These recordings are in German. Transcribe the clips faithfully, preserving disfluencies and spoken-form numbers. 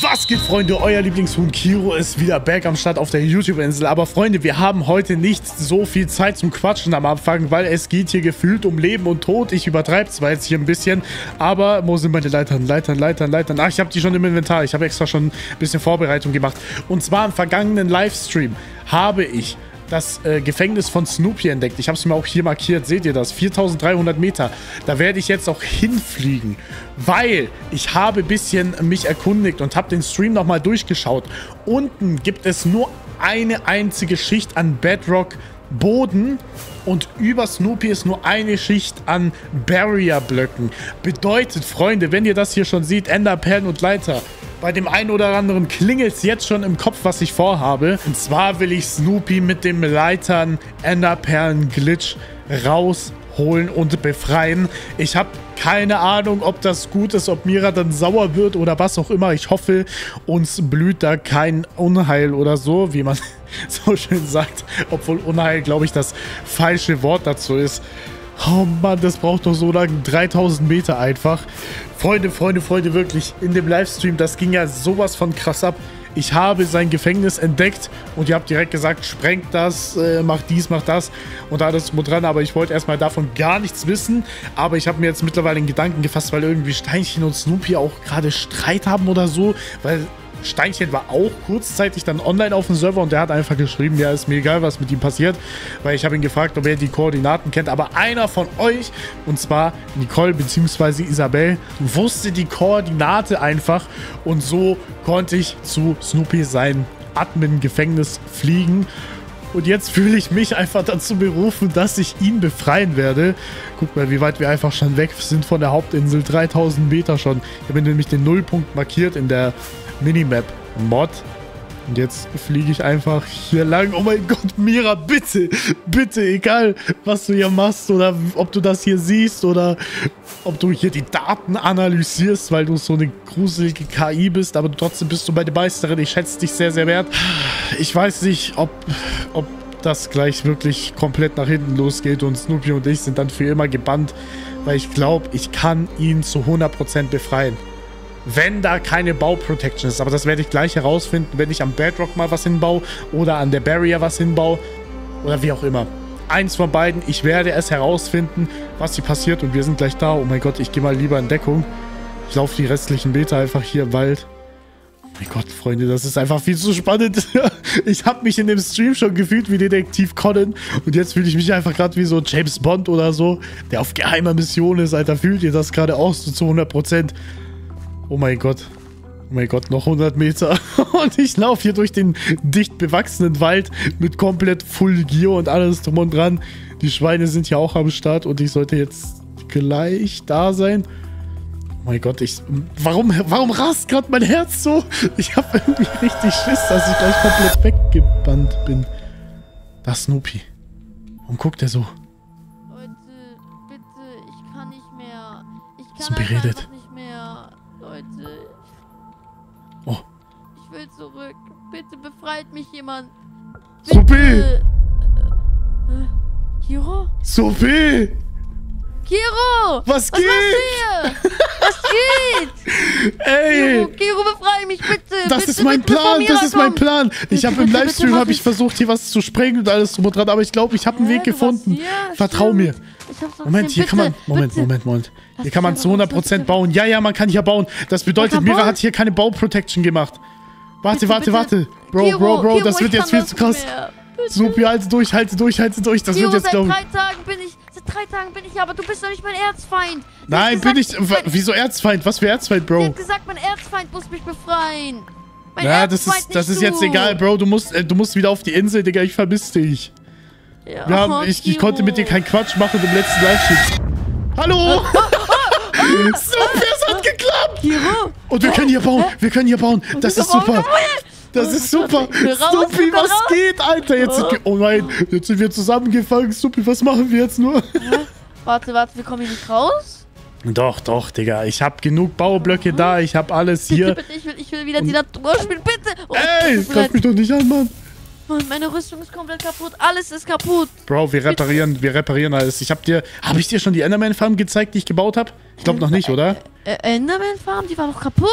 Was geht, Freunde? Euer Lieblingshuhn Kiro ist wieder back am Start auf der YouTube-Insel. Aber Freunde, wir haben heute nicht so viel Zeit zum Quatschen am Anfang, weil es geht hier gefühlt um Leben und Tod. Ich übertreibe zwar jetzt hier ein bisschen, aber wo sind meine Leitern, Leitern, Leitern, Leitern? Ach, ich habe die schon im Inventar. Ich habe extra schon ein bisschen Vorbereitung gemacht. Und zwar im vergangenen Livestream habe ich das äh, Gefängnis von Snoopy entdeckt. Ich habe es mir auch hier markiert. Seht ihr das? viertausenddreihundert Meter. Da werde ich jetzt auch hinfliegen, weil ich habe ein bisschen mich erkundigt und habe den Stream nochmal durchgeschaut. Unten gibt es nur eine einzige Schicht an Bedrock Boden und über Snoopy ist nur eine Schicht an Barrier-Blöcken. Bedeutet, Freunde, wenn ihr das hier schon seht, Enderperlen und Leiter, bei dem einen oder anderen klingelt es jetzt schon im Kopf, was ich vorhabe. Und zwar will ich Snoopy mit dem Leitern Enderperlen-Glitch rausholen und befreien. Ich habe keine Ahnung, ob das gut ist, ob Mira dann sauer wird oder was auch immer. Ich hoffe, uns blüht da kein Unheil oder so, wie man so schön sagt. Obwohl Unheil, glaube ich, das falsche Wort dazu ist. Oh Mann, das braucht doch so lange. dreitausend Meter einfach. Freunde, Freunde, Freunde, wirklich. In dem Livestream, das ging ja sowas von krass ab. Ich habe sein Gefängnis entdeckt und ihr habt direkt gesagt, sprengt das, äh, macht dies, macht das und alles drum und dran. Aber ich wollte erstmal davon gar nichts wissen. Aber ich habe mir jetzt mittlerweile einen Gedanken gefasst, weil irgendwie Steinchen und Snoopy auch gerade Streit haben oder so. Weil Steinchen war auch kurzzeitig dann online auf dem Server und der hat einfach geschrieben, ja, ist mir egal, was mit ihm passiert, weil ich habe ihn gefragt, ob er die Koordinaten kennt, aber einer von euch, und zwar Nicole bzw. Isabel, wusste die Koordinate einfach und so konnte ich zu Snoopy sein Admin-Gefängnis fliegen. Und jetzt fühle ich mich einfach dazu berufen, dass ich ihn befreien werde. Guck mal, wie weit wir einfach schon weg sind von der Hauptinsel. dreitausend Meter schon. Ich habe nämlich den Nullpunkt markiert in der Minimap-Mod. Und jetzt fliege ich einfach hier lang. Oh mein Gott, Mira, bitte, bitte, egal, was du hier machst oder ob du das hier siehst oder ob du hier die Daten analysierst, weil du so eine gruselige K I bist, aber trotzdem bist du meine Meisterin. Ich schätze dich sehr, sehr wert. Ich weiß nicht, ob, ob das gleich wirklich komplett nach hinten losgeht und Snoopy und ich sind dann für immer gebannt, weil ich glaube, ich kann ihn zu hundert Prozent befreien. Wenn da keine Bauprotection ist. Aber das werde ich gleich herausfinden, wenn ich am Bedrock mal was hinbaue oder an der Barrier was hinbaue oder wie auch immer. Eins von beiden. Ich werde es herausfinden, was hier passiert und wir sind gleich da. Oh mein Gott, ich gehe mal lieber in Deckung. Ich laufe die restlichen Meter einfach hier im Wald. Oh mein Gott, Freunde, das ist einfach viel zu spannend. Ich habe mich in dem Stream schon gefühlt wie Detektiv Conan und jetzt fühle ich mich einfach gerade wie so James Bond oder so, der auf geheimer Mission ist. Alter, fühlt ihr das gerade auch so zu hundert Prozent? Oh mein Gott. Oh mein Gott, noch hundert Meter. Und ich laufe hier durch den dicht bewachsenen Wald mit komplett Full Gear und alles drum und dran. Die Schweine sind ja auch am Start und ich sollte jetzt gleich da sein. Oh mein Gott, ich... Warum, warum rast gerade mein Herz so? Ich habe irgendwie richtig Schiss, dass ich gleich komplett weggebannt bin. Da ist Snoopy. Warum guckt er so? Leute, bitte, ich kann nicht mehr. Ich Ist kann beredet. einfach nicht mehr. Leute. Oh. Ich will zurück. Bitte befreit mich jemand. Snoopy! Äh, äh, Kiro? Snoopy! Kiro! Was, Was geht? machst du hier? Was geht? Ey! Kiro, Kiro, befrei mich bitte! Das bitte, ist mein bitte, bevor Plan, Mira das ist mein kommt. Plan. Ich habe im Bitte, bitte, Livestream mach habe ich es. versucht, hier was zu sprengen und alles drum und dran, aber ich glaube, ich habe einen Hä, Weg du warst gefunden. hier? Vertrau Stimmt. mir. Ich hab's doch Moment, gesehen. hier kann man... Bitte, Moment, bitte. Moment, Moment. Lass Hier kann man mich zu hundert Prozent einfach raus, bauen. Ja, ja, man kann hier bauen. Das bedeutet, Man kann Mira bauen? hat hier keine Bauprotection gemacht. Warte, Bitte, warte, bitte. warte. Bro, Kiro, Bro, Bro, Kiro, das wird ich jetzt kann viel zu das krass. nicht mehr. Bitte. Snoopy, halte durch, halte durch, halte durch. Das Kiro, wird jetzt, seit glaube ich... drei Tagen bin ich... Seit drei Tagen bin ich hier, aber du bist doch nicht mein Erzfeind. Sie Nein, hat bin ich... gesagt, w- Wieso Erzfeind? Was für Erzfeind, Sie Bro? hat gesagt, mein Erzfeind muss mich befreien. Mein Ja, das Erzfeind, ist, das nicht ist jetzt du. egal, Bro. Du musst, äh, du musst wieder auf die Insel, Digga. Ich vermisse dich. Ja, Wir haben, ich, ich konnte mit dir keinen Quatsch machen im letzten Livestream. Hallo! Snoopy, es hat geklappt! Kiro? Und wir können hier bauen, wir können hier bauen. Das ist super. Das ist super. wir raus, Snoopy, wir was raus. geht, Alter? Jetzt sind wir, oh nein, jetzt sind wir zusammengefangen. Snoopy, was machen wir jetzt nur? Warte, warte, wir kommen hier nicht raus? Doch, doch, Digga. Ich habe genug Baublöcke da. Ich habe alles Bitte, hier. bitte, ich will, ich will wieder die Natur spielen, bitte! Oh, Ey, tut mir greif leid. mich doch nicht an, Mann. Mann, meine Rüstung ist komplett kaputt, alles ist kaputt. Bro, wir reparieren, wir reparieren alles. Ich hab dir, habe ich dir schon die Enderman-Farm gezeigt, die ich gebaut habe? Ich glaube noch nicht, oder? Äh, Enderman Farm, die war doch kaputt.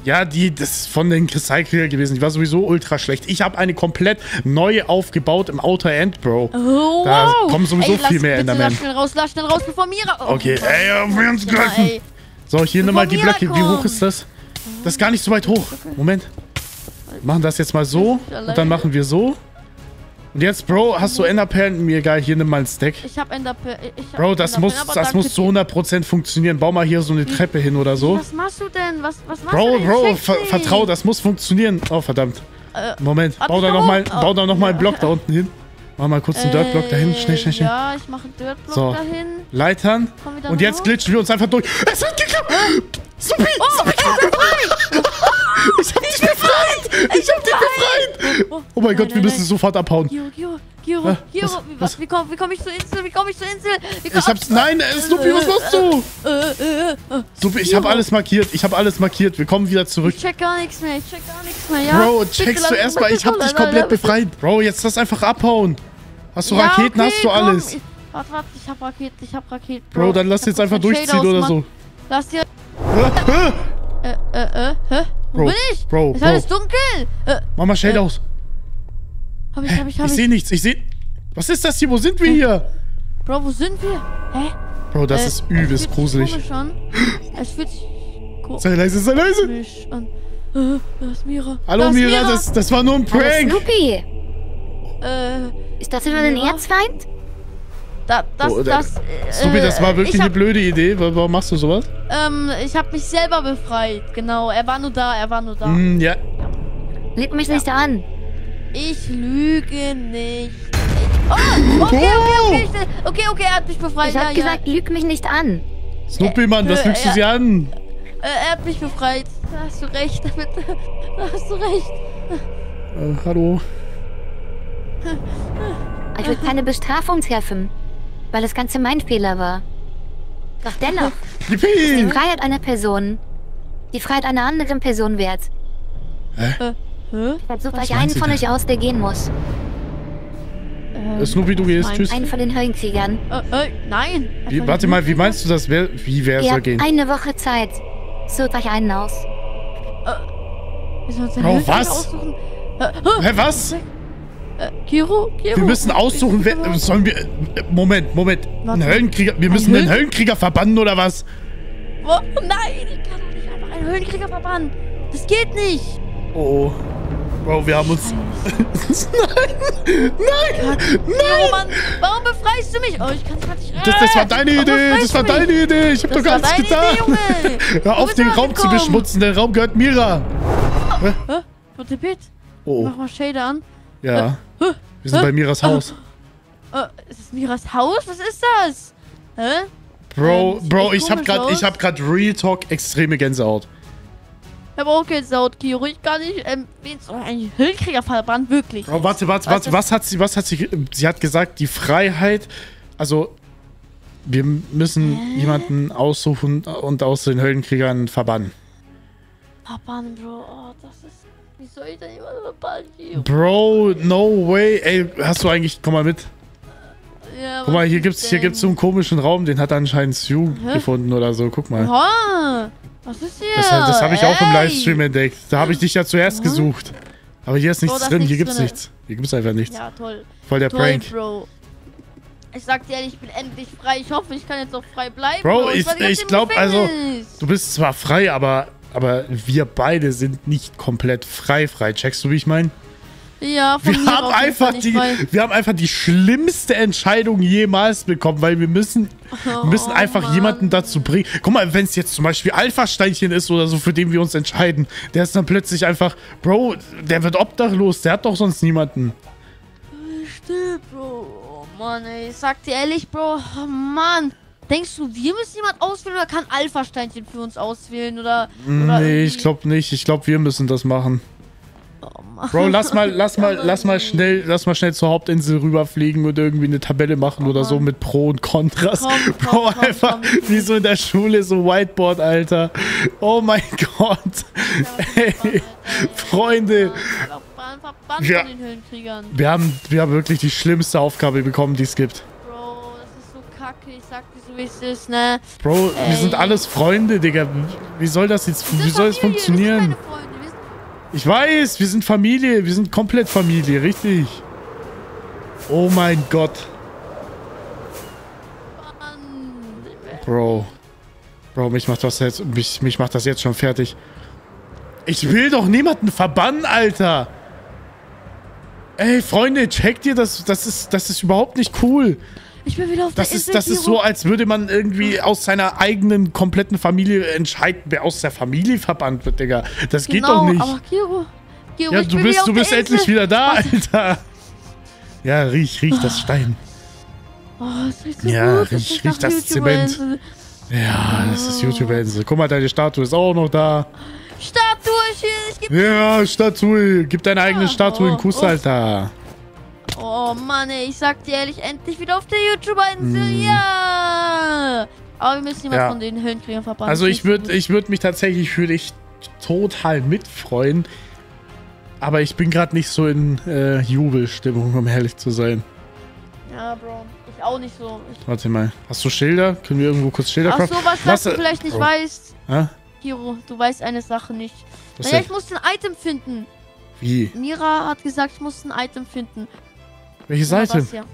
Ja, die, das ist von den Kristallkrieger gewesen. Die war sowieso ultra schlecht. Ich habe eine komplett neue aufgebaut im Outer End, Bro. Oh, Da wow. kommen sowieso Ey, lass, viel mehr bitte, Endermen. Lass schnell raus, lass schnell raus, bevor Mira... Oh, Okay, ey, wir uns Mira, greifen. ey. So, hier nimm mal die Mira Blöcke. Wie hoch kommt. ist das? Das ist gar nicht so weit hoch. Moment. Wir machen das jetzt mal so. Und dann machen wir so. Und jetzt, Bro, hast du Enderperlen? Mir egal, hier nimm mal einen Stack. Ich hab Enderperlen. Ich hab Bro, das Enderperlen, muss, aber das danke muss zu dir. hundert Prozent funktionieren. Bau mal hier so eine Treppe hin oder so. Was machst du denn? Was, was machst Bro, du denn? Bro, Ich ver check's vertrau, nicht. das muss funktionieren. Oh, verdammt. Äh, Moment, warte, bau da ich noch komm mal, hoch. bau da noch mal einen Oh, Block ja. da unten hin. Mach mal kurz einen Dirtblock dahin. Schnell, schnell, schnell. Ja, ich mache einen Dirtblock So. dahin. Leitern. Komm wieder Und jetzt hoch. glitschen wir uns einfach durch. Es hat geklappt! Supi! Oh, ich bin befreit! Ich hab dich befreit! Ich hab dich befreit! Oh mein Gott, wir müssen sofort abhauen. Giro, Giro, Giro, Ah, Giro, was- wie, was? wie komm, wie komm ich zur Insel? Wie komm ich zur Insel? Wie komm, Ich hab's... Nein, äh, Snoopy, was machst du? Äh, äh, äh, Snoopy, ich hab alles markiert. Ich hab alles markiert. Wir kommen wieder zurück. ich check gar nichts mehr, ich check gar nichts mehr, ja? Bro, Bitte checkst lass du mich erstmal. bitte Ich hab so, dich Leute, komplett bitte. befreit. Bro, jetzt lass einfach abhauen. Hast du Ja, Raketen? okay, Hast du komm. alles? Ich- Warte, warte, ich hab Raketen, ich hab Raketen. Bro, dann lass Ich hab jetzt einfach kurz den durchziehen Shade oder aus, so. Mann. Lass dir... Äh, äh. Äh, äh, äh, hä? Wo Bro, bin ich? Bro, Ist Bro. alles dunkel? Äh, Mach mal Shade Äh, aus. hab ich, hab ich, hab Ich ich. sehe nichts. Ich sehe... Was ist das hier? Wo sind wir hier? Bro, wo sind wir? Hä? Bro, das Äh, ist es übelst fühlt sich gruselig. komisch an. Es fühlt sich Sei leise, sei leise. komisch an. Äh, da ist Mira. Hallo da ist Mira, das, das war nur ein Hallo Prank. Snoopy, Äh, ist das immer dein Ja. Erzfeind? da, das, Oh, das, da- äh, Snoopy, das war wirklich ich eine hab, blöde Idee. Wa- Warum machst du sowas? ähm, ich hab mich selber befreit. Genau, er war nur da, er war nur da. Hm, ja. Lüg mich nicht an. Ich lüge nicht. Ich, oh, okay, okay, okay, ich, okay, okay, er hat mich befreit. Ich ja, hab gesagt, lüg mich nicht an. Snoopy, Mann, was äh, lügst du ja. sie an? ja. Äh, er hat mich befreit. Da hast du recht, damit. Da hast du recht. Äh, hallo. Ich will keine Bestrafung treffen, weil das Ganze mein Fehler war. Doch dennoch, die Yippie! Freiheit einer Person, die Freiheit einer anderen Person wert. Hä? Sucht Was euch meint einen sie von denn? euch aus, der gehen muss. Äh, Snoopy, du gehst. mein- Tschüss. Einen von den Höllenkriegern. Äh, äh, nein. Wie, warte mal, wie meinst du das? Wer, wie wer Ihr soll habt gehen? eine Woche Zeit. Sucht euch einen aus. Wir sollen uns Bro, einen Höhenkrieger was? aussuchen. Äh, äh, Hä, was? äh, Kiro, Kiro. Wir müssen aussuchen, wer. äh, Sollen wir. äh, Moment, Moment. Ein Warte. Höllenkrieger. Wir müssen Höllen- den Höllenkrieger verbannen oder was? Oh, nein, ich kann doch nicht einfach einen Höhenkrieger verbannen. Das geht nicht. Oh. Bro, wir haben uns. Nein! Nein! Kiro, Mann, warum befreist du mich? Oh, ich kann es nicht. Das, das war deine Warum Idee! befreist Das war du mich? deine Idee! Ich hab Das doch gar war nichts deine getan! Idee, Junge. Hör Du auf, bist den aber Raum zu gekommen. beschmutzen! Der Raum gehört Mira! Hä? Warte, bitte. Oh, Mach mal Shader an. ja. Hä? Wir sind bei Miras Haus. Äh, ist das Miras Haus? Was ist das? Hä? Bro, Ähm, sieht Bro, echt ich hab komisch grad, aus. ich hab grad Real Talk extreme Gänsehaut. Ich hab auch Gänsehaut, Kiro. Ich kann nicht, ähm, wen soll ein Höhenkrieger verbannen? Wirklich. Bro, warte, warte, Was warte. ist- Was hat sie, was hat sie, sie hat gesagt, die Freiheit, also, wir müssen Hä? jemanden aussuchen und aus den Höllenkriegern verbannen. Verbannen, Bro. Oh, das ist... Wie soll ich denn jemanden verbannen, Kiro? Bro, no way. Ey, hast du eigentlich, komm mal mit. Ja, Guck mal, was hier ist gibt's, hier denn? gibt's so einen komischen Raum, den hat anscheinend Stu Hä? gefunden oder so. Guck mal. Oha, was ist hier? Das, das habe ich auch im Ey. Livestream entdeckt. Da habe ich dich ja zuerst Hä? gesucht. Aber hier ist nichts da ist drin, hier nichts gibt's drinne. nichts. Hier gibt's einfach nichts. Ja, toll. Voll der Toll, Prank. Bro. Ich sag dir ehrlich, ich bin endlich frei. Ich hoffe, ich kann jetzt auch frei bleiben. Bro, Ich ich- war die ganze ich Zeit im glaub, also, Gefängnis. Du bist zwar frei, aber, aber wir beide sind nicht komplett frei frei. Checkst du, wie ich meine? Ja, von Wir mir haben auf jeden Fall einfach nicht die, frei. wir haben einfach die schlimmste Entscheidung jemals bekommen, weil wir müssen, wir müssen Oh, einfach Mann. jemanden dazu bringen. Guck mal, wenn es jetzt zum Beispiel Alpha-Steinchen ist oder so, für den wir uns entscheiden, der ist dann plötzlich einfach, Bro, der wird obdachlos, der hat doch sonst niemanden. Stimmt, Bro. Oh Mann, ey. Ich sag dir ehrlich, Bro. Oh Mann. Denkst du, wir müssen jemand auswählen oder kann Alpha-Steinchen für uns auswählen? Oder. oder Nee, ich irgendwie- glaube nicht. Ich glaube, wir müssen das machen. Oh Mann. Bro, lass mal, lass mal, Aber lass mal nee. schnell, lass mal schnell zur Hauptinsel rüberfliegen und irgendwie eine Tabelle machen oder so Mann. mit Pro und Kontras. Komm, komm, Bro, komm, einfach komm. wie so in der Schule, so Whiteboard, Alter. Oh mein Gott. Ey, Freunde, Verbannt, verbannt Ja. von den Höhlenkriegern. wir haben, wir haben wirklich die schlimmste Aufgabe bekommen, die es gibt. Bro, das ist so kacke, ich sag dir so, wie es ist, ne? Bro, wir Ey. sind alles Freunde, Digga. Wie soll das jetzt, Wir wie sind soll das Familie, funktionieren? Wir sind meine Freunde, wir sind Ich weiß, wir sind Familie. Wir sind komplett Familie, richtig. Oh mein Gott. Mann. Bro. Bro, mich macht das jetzt, mich, mich macht das jetzt schon fertig. Ich will doch niemanden verbannen, Alter. Ey, Freunde, checkt ihr das? Das ist, das ist überhaupt nicht cool. Ich bin wieder auf Das der ist, Insel, das ist so, Kiro. als würde man irgendwie aus seiner eigenen kompletten Familie entscheiden, wer aus der Familie verbannt wird, Digga. Das geht Genau, doch nicht. aber Kiro, Kiro, Ja, ich du bin bist, wieder du auf bist der endlich Insel. wieder da, Alter. Ja, riech, riech das Stein. Oh, es riecht so Ja, gut. es riech- riecht riech nach das YouTuber-Insel. Zement. Ja, das ist YouTuber-Insel. Guck mal, deine Statue ist auch noch da. Statue, ich, ich geb... Ja, Statue. Gib deine eigene Ja, Statue in oh, Kuss, oh. Alter. Oh Mann, ey, ich sag dir ehrlich, endlich wieder auf der YouTuber-Insel, Hm. ja! Aber wir müssen jemand Ja. von den Höllenkriegern verbannen. Also ich Nicht so würde gut. ich würd mich tatsächlich für dich total mitfreuen. Aber ich bin gerade nicht so in äh, Jubelstimmung, um ehrlich zu sein. Ja, Bro, ich auch nicht so. Ich... Warte mal. Hast du Schilder? Können wir irgendwo kurz Schilder Ach so, was, was du äh, vielleicht nicht oh. weißt. Hä? Kiro, du weißt eine Sache nicht. Was Naja, denn? ich musste ein Item finden. Wie? Mira hat gesagt, ich musste ein Item finden. Welche Ja, Seite? was, ja.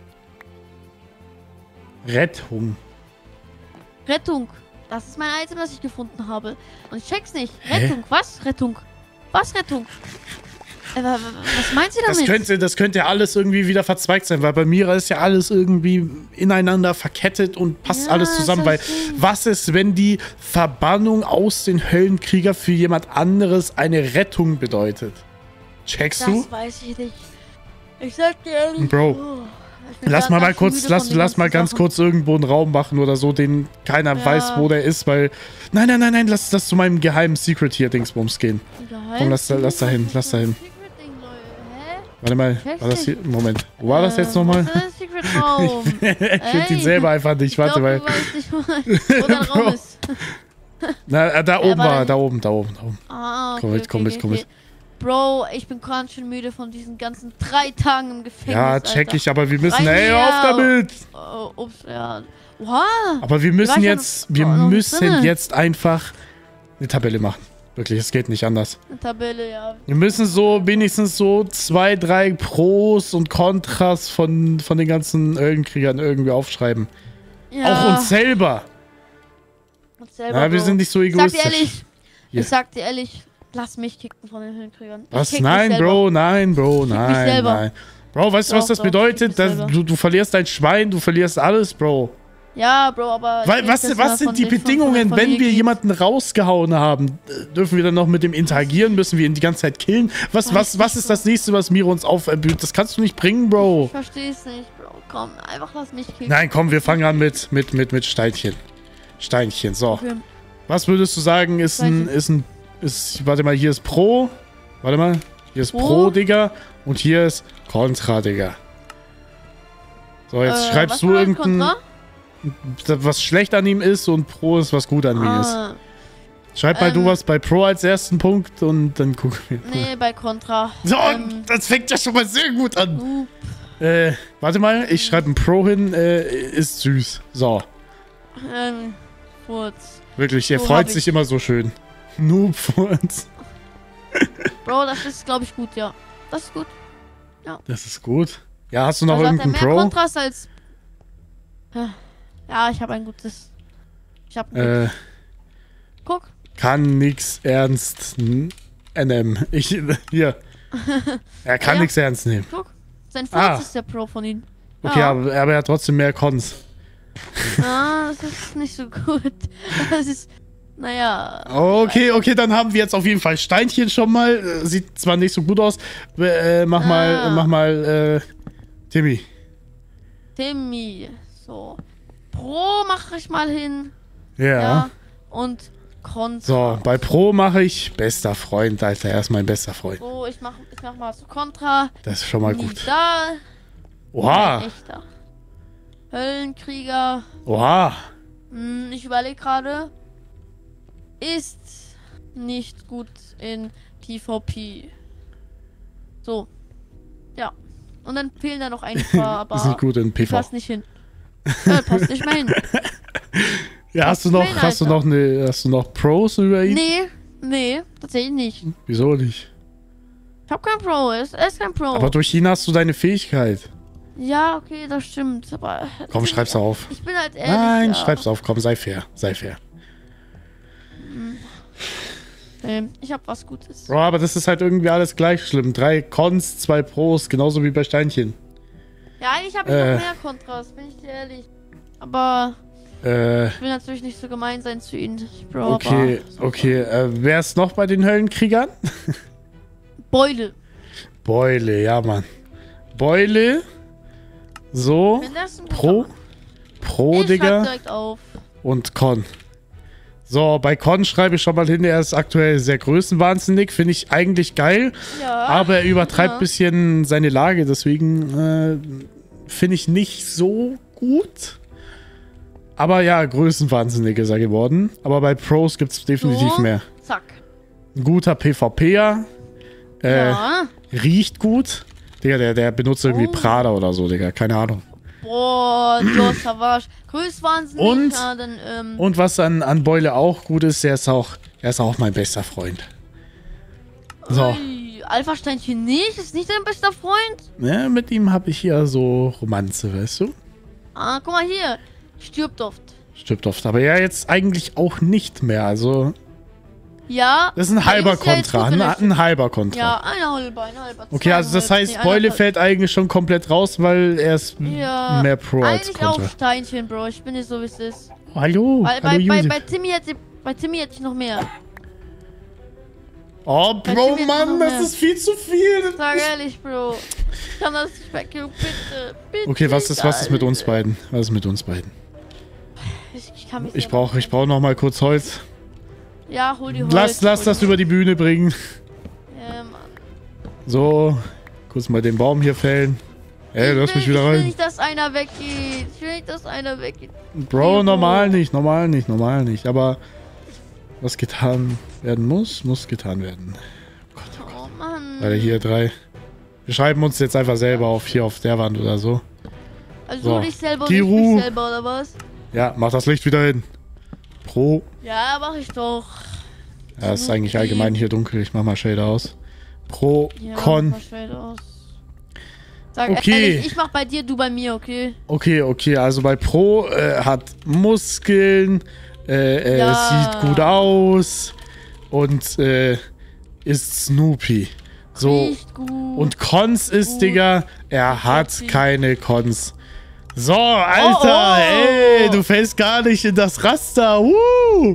Rettung. Rettung. Das ist mein Item, das ich gefunden habe. Und ich check's nicht. Hä? Rettung. Was? Rettung. Was Rettung? Äh, wa- wa- was meint sie damit? Das könnte, das könnte ja alles irgendwie wieder verzweigt sein, weil bei Mira ist ja alles irgendwie ineinander verkettet und passt Ja, alles zusammen. Weil verstehe. was ist, wenn die Verbannung aus den Höllenkrieger für jemand anderes eine Rettung bedeutet? Checkst du? Das weiß ich nicht. Ich sag dir ehrlich. Bro, oh, ich bin Lass grad mal mal ganz kurz, müde lass, von den lass mal ganzen ganz Sachen. kurz irgendwo einen Raum machen oder so, den keiner Ja. weiß, wo der ist, weil. Nein, nein, nein, nein, lass das zu meinem geheimen Secret hier Dingsbums gehen. Geheim? Komm, lass da- lass da hin, lass da hin. Secret-Ding, Leute. Hä? Warte mal, Check's war das hier? nicht. Moment, wo war das jetzt Äh, nochmal? was ist ein Secret-Raum? Ich finde ihn Ey, selber einfach nicht, Ich warte glaub, mal. du weißt nicht, wo, wo der Bro. Raum ist. Na, äh, da Äh, oben warte. war, da oben, da oben, da oben. Ah, okay, Komm mit, okay, komm mit, okay, komm mit. okay. Bro, ich bin ganz schön müde von diesen ganzen drei Tagen im Gefängnis. Ja, check Alter. ich, aber wir müssen, Rein ey, hier. auf damit! Oh, ups, ja. Wow. Aber wir war müssen ich ja jetzt, noch- wir noch nicht müssen drinne. jetzt einfach eine Tabelle machen. Wirklich, es geht nicht anders. Eine Tabelle, ja. Wir müssen so wenigstens so zwei, drei Pros und Kontras von, von den ganzen Höllenkriegern irgendwie aufschreiben. ja. Auch uns selber. uns selber, Ja, wir Bro. sind nicht so Ich sag dir egoistisch. ehrlich, Ja. ich sag dir ehrlich, lass mich kicken von den Höllenkriegern. Ich Was? kick mich Nein, selber. Bro, nein, Bro, mich nein, selber. nein. Bro, weißt du, was Doch, das doch, ich bedeutet? kick mich Dass selber. du, du verlierst dein Schwein, du verlierst alles, Bro. Ja, Bro, aber... Weil, ich was, will, dass man was sind von die den- von- von der Bedingungen, wenn Familie wir geht. jemanden rausgehauen haben? Äh, Dürfen wir dann noch mit dem interagieren? Müssen wir ihn die ganze Zeit killen? Was, Weiß was, was nicht, ist Bro. das nächste, was Miro uns aufbüht? Das kannst du nicht bringen, Ich Bro. versteh's nicht, Bro. Komm, einfach lass mich kicken. Nein, komm, wir fangen an mit, mit, mit, mit Steinchen. Steinchen, so. Okay. Was würdest du sagen, ist ein, Steinchen. ist ein, ist, warte mal, hier ist Pro. Warte mal, hier ist Pro. Pro, Digga. Und hier ist Contra, Digga. So, jetzt Äh, was schreibst du war irgendein, Kontra? was schlecht an ihm ist und Pro ist, was gut an mir ist. Ah, Schreib mal du ähm, was bei Pro als ersten Punkt und dann gucken wir. nee, bei Contra. So, Ähm, das fängt ja schon mal sehr gut an. uh, Äh, warte mal, ich schreibe ein Pro hin, äh, ist süß. So, ähm, Furz. wirklich, er So freut hab sich ich- immer so schön. Noob für uns. Bro, das ist, glaube ich, gut, ja. Das ist gut. Das ist gut. Ja, hast du noch Also hat er irgendeinen mehr Pro? Kontras als... Ja, ich habe ein gutes. Ich habe ein Äh, gutes. Guck. kann nix ernst n- N M. Ich, hier. Er kann Ja. nix ernst nehmen. Guck. Sein Furz Ah. ist der Pro von ihm. Okay, Ja. aber, aber er hat trotzdem mehr Cons. Ah, das ist nicht so gut. Das ist... Naja. Okay, okay, dann haben wir jetzt auf jeden Fall Steinchen schon mal. Äh, Sieht zwar nicht so gut aus. Äh, mach mal, Ah. mach mal, äh, Timmy. Timmy. So. Pro mache ich mal hin. Ja. Ja. Und Contra. So, bei Pro mache ich bester Freund, Alter. Er ist mein bester Freund. So, ich mach, ich mach mal so Contra. Das ist schon mal gut. Da. Oha. Ein echter. Höllenkrieger. Oha. Hm, ich überlege gerade. Ist nicht gut in PvP. So. Ja. Und dann fehlen da noch ein paar, aber Ist nicht gut in die P V. passt nicht hin. Ja, passt nicht mehr hin. Ja, hast du noch, Nein, hast du Alter. noch eine, hast du noch Pros über ihn? Nee, nee, tatsächlich nicht. Wieso nicht? Ich hab kein Pro, er ist, er ist kein Pro. Aber durch ihn hast du deine Fähigkeit. Ja, okay, das stimmt. Aber Komm, schreib's auf. ich bin halt ehrlich. Nein, ja. schreib's auf. Komm, sei fair. Sei fair. Nee, ich hab was Gutes. Bro, aber das ist halt irgendwie alles gleich schlimm. Drei Cons, zwei Pros, genauso wie bei Steinchen. Ja, eigentlich habe ich Äh. noch mehr Kontras, bin ich dir ehrlich. Aber Äh, ich will natürlich nicht so gemein sein zu ihnen. Bro, okay, aber okay. Äh, wer ist noch bei den Höllenkriegern? Beule. Beule, ja, Mann. Beule. So. Wenn das ein Pro. guter Pro, Mann. Ich schreib Digga. direkt auf. Und Con. So, bei Con schreibe ich schon mal hin, er ist aktuell sehr größenwahnsinnig. Finde ich eigentlich geil. Ja. Aber er übertreibt ein ja. bisschen seine Lage. Deswegen äh, finde ich nicht so gut. Aber ja, größenwahnsinnig ist er geworden. Aber bei Pros gibt es definitiv So. mehr. Zack. Ein guter PvPer. Äh, Ja. Riecht gut. Digga, der, der benutzt irgendwie Oh. Prada oder so, Digga. Keine Ahnung. Boah, du Savage. Größwahnsinnig. Und- Ja, dann, ähm, Und was an, an Beule auch gut ist, er ist auch, er ist auch mein bester Freund. So. ui, Alpha-Steinchen nicht? Ist nicht dein bester Freund? Ja, mit ihm habe ich hier so Romanze, weißt du? Ah, guck mal hier. Stirbt oft. Stirbt oft. Aber ja, jetzt eigentlich auch nicht mehr. Also, Ja. das ist ein aber halber ist ja jetzt Kontra. gut, wenn Ein, er- ein halber Kontra. Ja, eine halbe, eine halbe. Okay, also das zweieinhalb, heißt, nee, Beule eineinhalb. fällt eigentlich schon komplett raus, weil er ist Ja, mehr Pro als eigentlich Kontra. auch Steinchen, Bro. Ich bin nicht so, wie es ist. Oh, hallo, Weil, hallo bei, bei, Josef. bei, Timmy hätte, bei Timmy hätte ich noch mehr. Oh, bei Bro, Timmy Mann, noch das mehr. ist viel zu viel. Sag ehrlich, Bro. Ich kann das nicht weggeben, bitte. Bitte. Okay, was ist, was ist mit uns Alter. beiden? Was ist mit uns beiden? Ich, ich kann mich Ich selber brauche ich brauch noch mal kurz Holz. Ja, hol die Holz. Lass, lass hol das die über die Bühne bringen. Ja, Mann. So, kurz mal den Baum hier fällen. Ey, Ich lass will- mich wieder Ich will rein. nicht, dass einer weggeht. Ich will nicht, dass einer weggeht. Bro, normal nicht, normal nicht, normal nicht. Aber was getan werden muss, muss getan werden. Oh, Mann. Weil hier drei. Wir schreiben uns jetzt einfach selber auf, hier auf der Wand oder so. Also So. du dich selber und Kiru. ich mich selber, oder was? Ja, mach das Licht wieder hin. Pro. Ja, mach ich doch. Ja, ist eigentlich allgemein hier dunkel. Ich mach mal Shader aus. Pro, Ja, Con. mach straight aus. Sag Okay. ehrlich, ich mach bei dir, du bei mir, okay? Okay, okay, also bei Pro äh, hat Muskeln, äh, äh, Ja. sieht gut aus und äh, ist Snoopy. So. Riecht gut. Und Cons ist, Gut. Digga, er hat Snoopy. keine Cons. So, Alter, Oh, oh. ey, du fällst gar nicht in das Raster. Uh.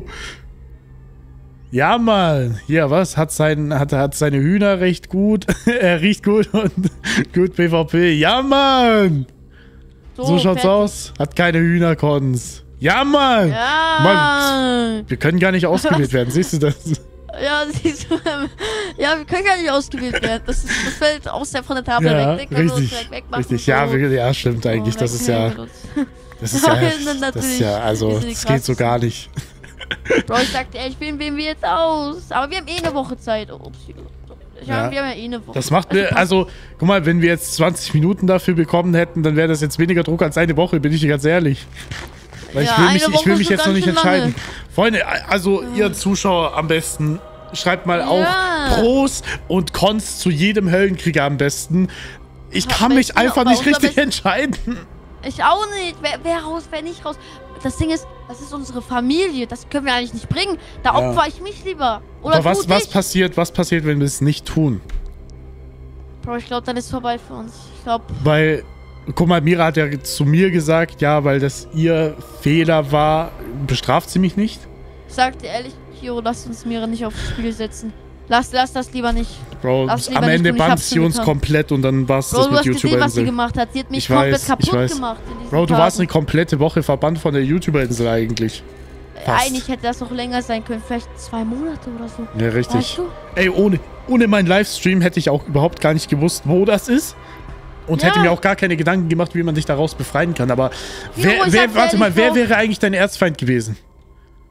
Ja, Mann. Hier, was? Hat, sein, hat, hat seine Hühner recht gut. Er riecht gut und gut PvP. Ja, Mann. So schaut's fertig. aus. Hat keine Hühnercons. Ja, Mann. Ja. Mann. Wir können gar nicht ausgewählt werden. Siehst du das? Ja, siehst du. Ja, wir können gar nicht ausgewählt werden. Das, ist, das fällt aus der von der Tafel Ja, weg. Den können wir uns richtig. direkt wegmachen. Richtig. So. Ja, wir, ja, stimmt Oh, eigentlich. Das ist ja, wegnehmen. das ist ja, Nein, das ist natürlich. ja, also, Die sind das geht so krass. gar nicht. Bro, ich sagte, ey, ich wählen wählen wir jetzt aus. Aber wir haben eh eine Woche Zeit. Ups. Ich Ja. hab, wir haben ja eh eine Woche. Das macht Also mir, passt. also, guck mal, wenn wir jetzt zwanzig Minuten dafür bekommen hätten, dann wäre das jetzt weniger Druck als eine Woche, bin ich dir ganz ehrlich. Weil Ja, ich will eine mich, ich Woche will ist mich schon jetzt noch ganz nicht schön lange. entscheiden. Freunde, also ihr Zuschauer am besten, schreibt mal Ja. auch Pros und Cons zu jedem Höllenkrieger am besten. Ich kann Aber mich ich- einfach aber nicht unser richtig Best- entscheiden. Ich auch nicht. Wer, wer raus, wer nicht raus. Das Ding ist, das ist unsere Familie. Das können wir eigentlich nicht bringen. Da Ja. opfer ich mich lieber. Oder Aber was, du was dich. passiert, was passiert, wenn wir es nicht tun? Bro, ich glaube, dann ist vorbei für uns. Ich glaube, Weil, guck mal, Mira hat ja zu mir gesagt, ja, weil das ihr Fehler war, bestraft sie mich nicht. ich sag dir ehrlich, Kiro, lass uns Mira nicht aufs Spiel setzen. Lass, lass das lieber nicht. Bro, Lass lieber am nicht Ende tun, ich bannt hab's sie schon uns getan. komplett und dann war's Bro, das du mit hast gesehen, was sie YouTuber-Insel. gemacht hat. Sie hat mich Ich komplett weiß, ich kaputt weiß. gemacht. in diesen Bro, du warst eine Tagen. komplette Woche verbannt von der YouTuber-Insel eigentlich. fast. Eigentlich hätte das noch länger sein können. Vielleicht zwei Monate oder so. Ja, richtig. Weißt du? Ey, ohne, ohne meinen Livestream hätte ich auch überhaupt gar nicht gewusst, wo das ist. Und Ja. hätte mir auch gar keine Gedanken gemacht, wie man sich daraus befreien kann. Aber wer, ich wer sag warte ehrlich, mal, wer Bro. wäre eigentlich dein Erzfeind gewesen?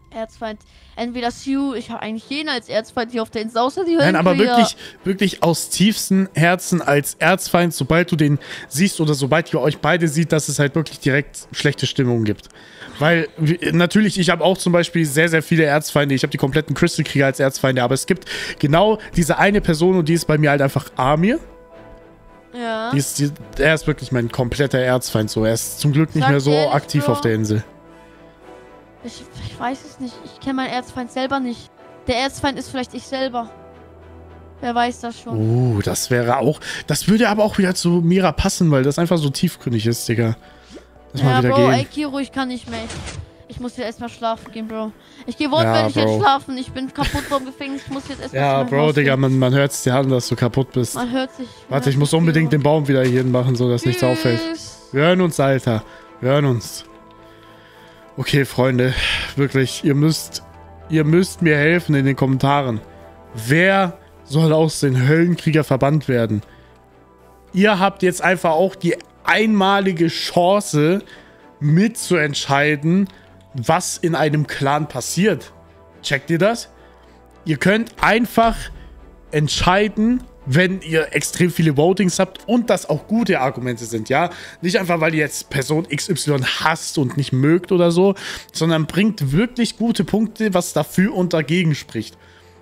Erzfeind. Entweder Sue, ich habe eigentlich jeden als Erzfeind hier auf der Insel, außer die Nein, aber Höllenkrieger. wirklich, wirklich aus tiefstem Herzen als Erzfeind, sobald du den siehst oder sobald ihr euch beide seht, dass es halt wirklich direkt schlechte Stimmung gibt. Weil, wie- natürlich, ich habe auch zum Beispiel sehr, sehr viele Erzfeinde. Ich habe die kompletten Crystal-Krieger als Erzfeinde, aber es gibt genau diese eine Person und die ist bei mir halt einfach Amir. Ja. Die ist, die, er ist wirklich mein kompletter Erzfeind so. Er ist zum Glück nicht Sag mehr so ehrlich, aktiv Bro. auf der Insel. Ich, ich weiß es nicht. Ich kenne meinen Erzfeind selber nicht. Der Erzfeind ist vielleicht ich selber. Wer weiß das schon. Uh, das wäre auch... Das würde aber auch wieder zu Mira passen, weil das einfach so tiefgründig ist, Digga. Lass mal Ja, wieder Bro, gehen. ey, Kiro, ich kann nicht mehr. Ich, ich muss jetzt erstmal schlafen gehen, Bro. Ich gehe wortwörtlich Ja, jetzt Bro. schlafen. Ich bin kaputt vom Gefängnis. Ich muss jetzt erstmal Ja, zu meinem Bro, Haus Digga, gehen. man, man hört es dir an, dass du kaputt bist. Man hört sich. Warte, ich muss unbedingt den Baum wieder hier machen, so dass nichts auffällt. Wir hören uns, Alter. Wir hören uns. Okay, Freunde, wirklich, ihr müsst, ihr müsst mir helfen in den Kommentaren. Wer soll aus den Höllenkrieger verbannt werden? Ihr habt jetzt einfach auch die einmalige Chance, mitzuentscheiden, was in einem Clan passiert. Checkt ihr das? Ihr könnt einfach entscheiden, wenn ihr extrem viele Votings habt und das auch gute Argumente sind, ja? Nicht einfach, weil ihr jetzt Person X Y hasst und nicht mögt oder so, sondern bringt wirklich gute Punkte, was dafür und dagegen spricht.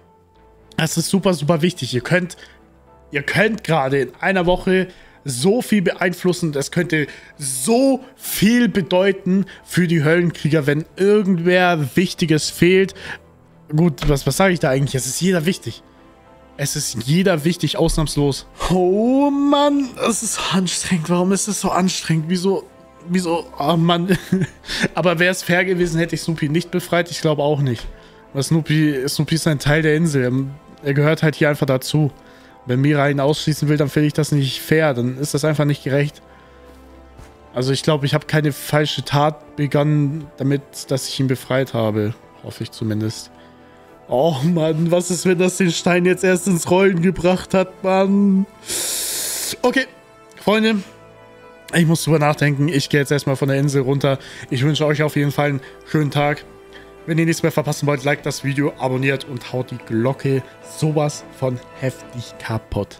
Das ist super, super wichtig. Ihr könnt, ihr könnt gerade in einer Woche so viel beeinflussen. Das könnte so viel bedeuten für die Höllenkrieger, wenn irgendwer Wichtiges fehlt. Gut, was, was sage ich da eigentlich? Es ist jeder wichtig. Es ist jeder wichtig, ausnahmslos. Oh Mann, es ist anstrengend. Warum ist es so anstrengend? Wieso? Wieso? Oh Mann. Aber wäre es fair gewesen, hätte ich Snoopy nicht befreit? Ich glaube auch nicht. Weil Snoopy, Snoopy ist ein Teil der Insel. Er gehört halt hier einfach dazu. Wenn Mira ihn ausschließen will, dann finde ich das nicht fair. Dann ist das einfach nicht gerecht. Also ich glaube, ich habe keine falsche Tat begangen, damit, dass ich ihn befreit habe. Hoffe ich zumindest. Oh Mann, was ist, wenn das den Stein jetzt erst ins Rollen gebracht hat, Mann? Okay, Freunde, ich muss drüber nachdenken. Ich gehe jetzt erstmal von der Insel runter. Ich wünsche euch auf jeden Fall einen schönen Tag. Wenn ihr nichts mehr verpassen wollt, liked das Video, abonniert und haut die Glocke sowas von heftig kaputt.